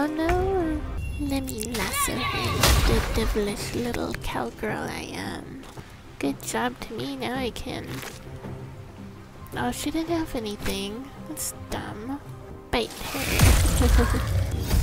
Oh no! Let me lasso him, the devilish little cowgirl I am. Good job to me, now I can... Oh, she didn't have anything. That's dumb. Bite her.